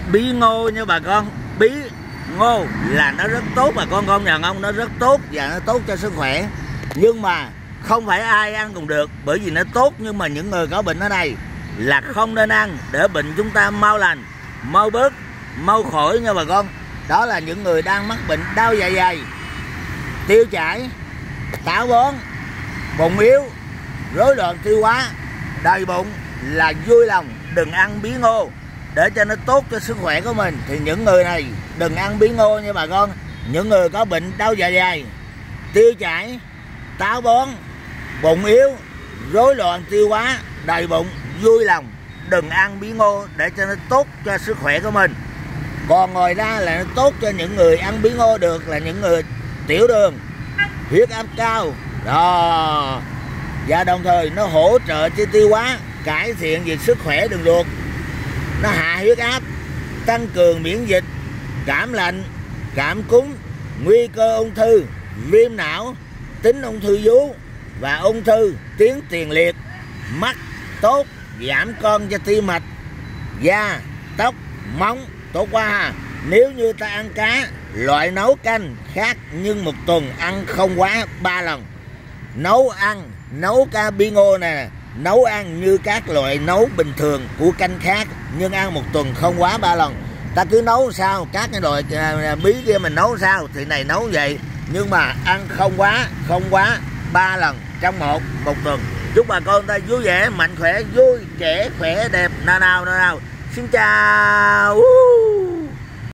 bí ngô nha bà con. Bí ngô là nó rất tốt bà con công nhận không? Nó rất tốt và nó tốt cho sức khỏe. Nhưng mà không phải ai ăn cũng được, bởi vì nó tốt, nhưng mà những người có bệnh ở đây là không nên ăn để bệnh chúng ta mau lành, mau bớt, mau khỏi nha bà con. Đó là những người đang mắc bệnh đau dạ dày, tiêu chảy, táo bón, bụng yếu, rối loạn tiêu hóa, đầy bụng là vui lòng đừng ăn bí ngô để cho nó tốt cho sức khỏe của mình. Thì những người này đừng ăn bí ngô nha bà con. Những người có bệnh đau dạ dày, tiêu chảy, táo bón, bụng yếu, rối loạn tiêu hóa, đầy bụng, vui lòng đừng ăn bí ngô để cho nó tốt cho sức khỏe của mình. Còn ngoài ra là nó tốt cho những người ăn bí ngô được là những người tiểu đường, huyết áp cao đó, và đồng thời nó hỗ trợ cho tiêu hóa, cải thiện về sức khỏe đường ruột, nó hạ huyết áp, tăng cường miễn dịch, cảm lạnh, cảm cúm, nguy cơ ung thư, viêm não, tính ung thư vú và ung thư tuyến tiền liệt, mắt tốt, giảm cân cho tim mạch, da, tóc, móng tốt quá ha. Nếu như ta ăn cá loại nấu canh khác, nhưng một tuần ăn không quá 3 lần. Nấu cá bí ngô nè, nấu ăn như các loại nấu bình thường của canh khác, nhưng ăn một tuần không quá 3 lần. Ta cứ nấu sao, các cái loại bí kia mình nấu sao thì này nấu vậy, nhưng mà ăn không quá 3 lần trong một tuần. Chúc bà con ta vui vẻ, mạnh khỏe, vui, trẻ, khỏe, đẹp. Nào. Xin chào.